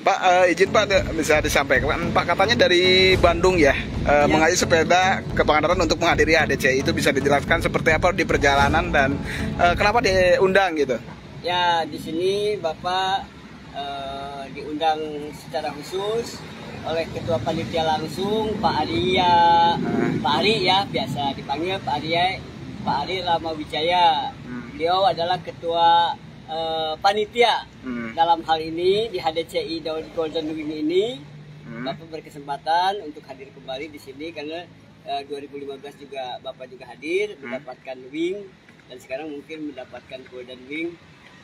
Pak, izin Pak bisa disampaikan Pak, katanya dari Bandung ya, mengayuh sepeda ke Pangandaran untuk menghadiri HDCI, itu bisa dijelaskan seperti apa di perjalanan dan kenapa diundang gitu? Ya, di sini Bapak diundang secara khusus oleh Ketua Panitia langsung Pak Arya, Pak Ari ya, biasa dipanggil Pak Ari Rama Wijaya. Beliau adalah Ketua panitia dalam hal ini di HDCI Golden Wing ini. Bapak berkesempatan untuk hadir kembali di sini karena 2015 juga Bapak juga hadir mendapatkan wing, dan sekarang mungkin mendapatkan Golden Wing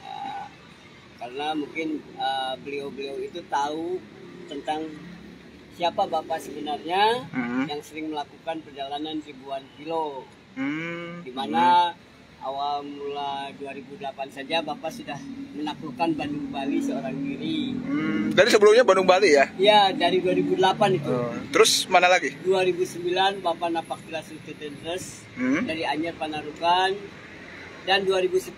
karena mungkin beliau-beliau itu tahu tentang siapa Bapak sebenarnya yang sering melakukan perjalanan ribuan kilo, di mana awal mula 2008 saja Bapak sudah menaklukkan Bandung Bali seorang diri. Dari sebelumnya Bandung Bali ya? Ya, dari 2008 itu. Terus mana lagi? 2009 Bapak napak tilas Tetenses dari Anyer Panarukan, dan 2010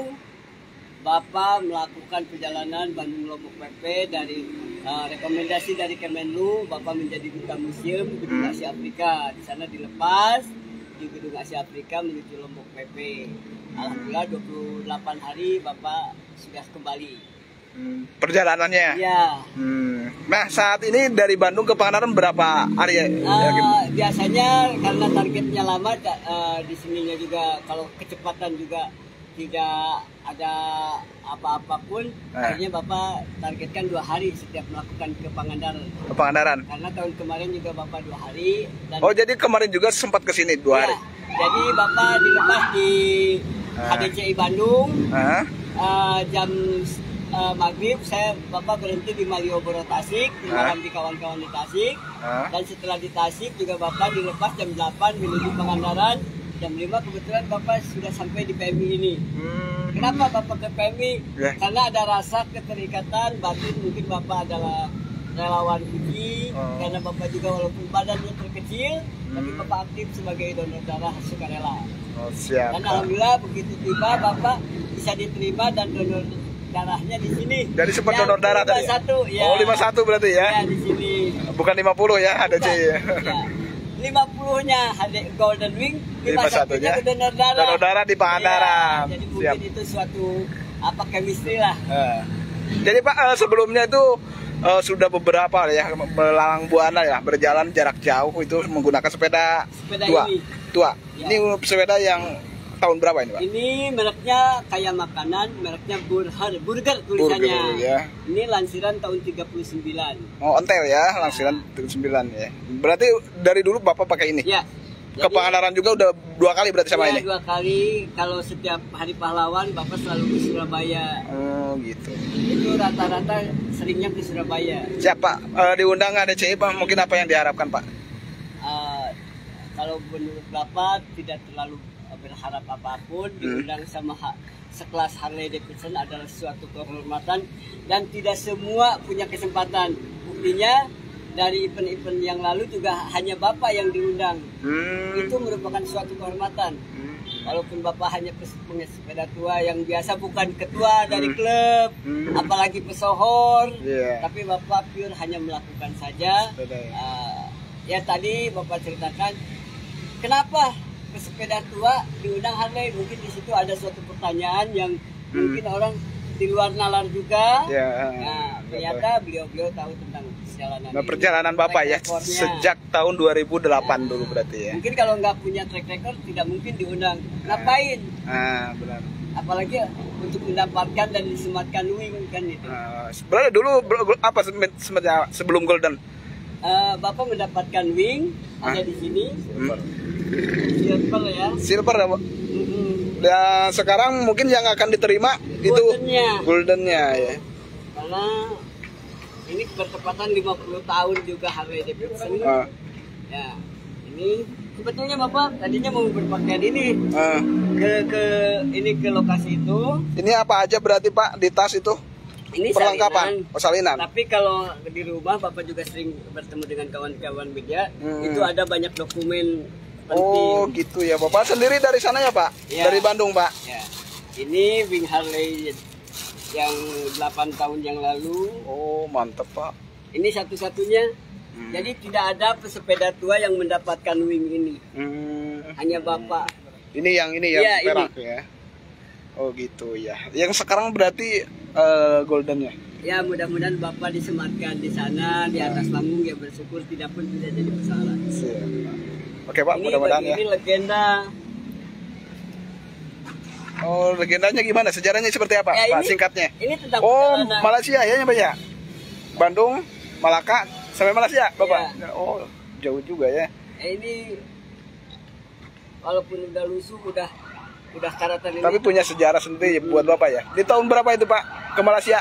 Bapak melakukan perjalanan Bandung Lombok PP dari rekomendasi dari Kemenlu. Bapak menjadi duta museum Gedung Asia Afrika. Di sana dilepas di Gedung Asia Afrika menuju Lombok PP. Alhamdulillah 28 hari Bapak sudah kembali. Perjalanannya? Ya. Nah, saat ini dari Bandung ke Pangandaran berapa hari ya? Biasanya karena targetnya lama, di sininya juga kalau kecepatan juga tidak ada apa-apapun, akhirnya Bapak targetkan 2 hari setiap melakukan ke Pangandaran. Ke Pangandaran? Karena tahun kemarin juga Bapak 2 hari. Dan jadi kemarin juga sempat ke sini 2 hari? Jadi Bapak dilepas di HDCI Bandung, jam maghrib Bapak berhenti di Malioboro Tasik, malam di kawan-kawan di Tasik, dan setelah di Tasik juga Bapak dilepas jam 8 menuju Pangandaran. Jam 5 kebetulan Bapak sudah sampai di PMI ini. Kenapa Bapak ke PMI? Karena ada rasa keterikatan batin, mungkin Bapak adalah relawan uji, karena Bapak juga walaupun badannya terkecil, tapi Bapak aktif sebagai donor darah sukarela. Siap. Dan alhamdulillah begitu tiba Bapak bisa diterima dan donor darahnya di sini. Dari sempat donor darah tadi? 51, ya. 51 berarti ya? Ya, di sini. Bukan 50 ya HDCI ya? 50-nya Golden Wing, 51-nya donor darah. Donor darah di Pangandaran. Ya, jadi mungkin itu suatu chemistry lah. Jadi Pak, sebelumnya itu sudah beberapa ya melalang buana ya, berjalan jarak jauh itu menggunakan sepeda tua. Ya. Ini sepeda yang tahun berapa ini Pak? Ini mereknya kayak makanan, mereknya burger tulisannya. Ya. Ini lansiran tahun 39. Oh, ontel ya, lansiran 39 ya. Berarti dari dulu Bapak pakai ini? Ya. Ke Pangandaran juga udah 2 kali berarti sama ini? 2 kali, kalau setiap hari pahlawan Bapak selalu ke Surabaya. Oh gitu. Itu rata-rata seringnya ke Surabaya. Siapa diundang HDCI Pak, mungkin apa yang diharapkan Pak? Kalau menurut Bapak tidak terlalu berharap apapun, diundang sama sekelas Harley Davidson adalah suatu kehormatan, dan tidak semua punya kesempatan. Buktinya dari event-event yang lalu juga hanya Bapak yang diundang. Itu merupakan suatu kehormatan. Walaupun Bapak hanya pesepeda tua yang biasa, bukan ketua dari klub, apalagi pesohor, tapi Bapak pure hanya melakukan saja. Ya tadi Bapak ceritakan kenapa pesepeda tua diundang Harley, mungkin di situ ada suatu pertanyaan yang mungkin orang di luar nalar juga. Nah, ternyata beliau-beliau tahu tentang perjalanan Bapak ya sejak tahun 2008 dulu berarti ya. Mungkin kalau nggak punya track record tidak mungkin diundang. Ngapain? Benar. Apalagi untuk mendapatkan dan disematkan wing kan itu. Sebenarnya dulu apa sebelum Golden? Bapak mendapatkan wing ada di sini. Silver ya. Silver ya Pak. Dan sekarang mungkin yang akan diterima goldennya ya. Karena ini bertepatan 50 tahun juga Harley Davidson. Ya, ini sebetulnya Bapak tadinya mau berpakaian ini ke lokasi itu. Ini apa aja berarti Pak di tas itu? Ini perlengkapan, salinan. Tapi kalau di rumah Bapak juga sering bertemu dengan kawan-kawan media, itu ada banyak dokumen penting. Oh gitu ya, Bapak sendiri dari sana ya Pak? Ya. Dari Bandung Pak? Ya. Ini wing Harley yang 8 tahun yang lalu. Oh, mantap, Pak. Ini satu-satunya. Jadi tidak ada pesepeda tua yang mendapatkan wing ini. Hanya Bapak. Ini yang Ya, perak ya. Oh gitu ya. Yang sekarang berarti goldennya. Ya, mudah-mudahan Bapak disematkan di sana, di atas panggung, ya bersyukur tidak pun tidak jadi persoalan. Oke Pak, mudah-mudahan ya. Ini legenda. Oh, legendanya gimana? Sejarahnya seperti apa, Ya, Pak? ini, Singkatnya. Ini tentang perjalanan. Malaysia ya, Pak ya? Bandung, Malaka, sampai Malaysia, Bapak? Ya. Oh, jauh juga ya. Ini walaupun udah lusuh, udah karatan ini. Tapi punya sejarah sendiri buat Bapak ya. Di tahun berapa itu, Pak, ke Malaysia?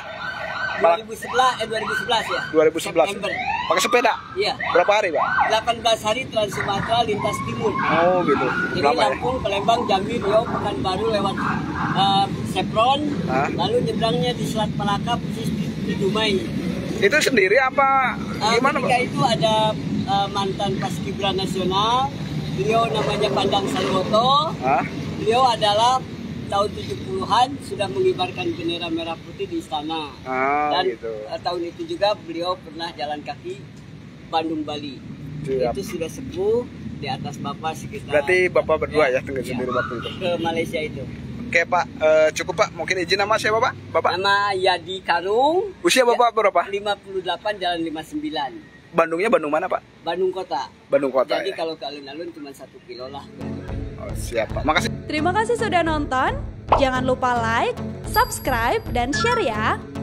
2011 ya. 2011. September. Pakai sepeda? Iya. Berapa hari, Pak? 18 hari Trans Sumatera lintas timur. Oh, gitu. Jadi Lama ya? Lampung, Palembang, Jambi, Riau, Pekanbaru lewat Sepron, lalu nyebrangnya di Selat Malaka persis di Dumai. Itu sendiri apa gimana, Pak? Ketika itu ada mantan Paskibra nasional, beliau namanya Pandang Salwoto. Beliau adalah tahun 70-an sudah mengibarkan bendera merah putih di istana. Dan gitu. Tahun itu juga beliau pernah jalan kaki Bandung Bali. Siap. Itu sudah sepuh di atas Bapak sekitar. Berarti Bapak berdua ya tinggal sendiri waktu itu. Ke Malaysia itu. Oke Pak, cukup Pak. Mungkin izin nama saya Bapak? Nama Yadi Karung. Usia Bapak berapa? 58 jalan 59. Bandungnya Bandung mana Pak? Bandung Kota. Bandung Kota. Jadi ya? kalau ke alun-alun cuma 1 kilo lah. Oh, siap Pak. Makasih. Terima kasih sudah nonton. Jangan lupa like, subscribe, dan share ya.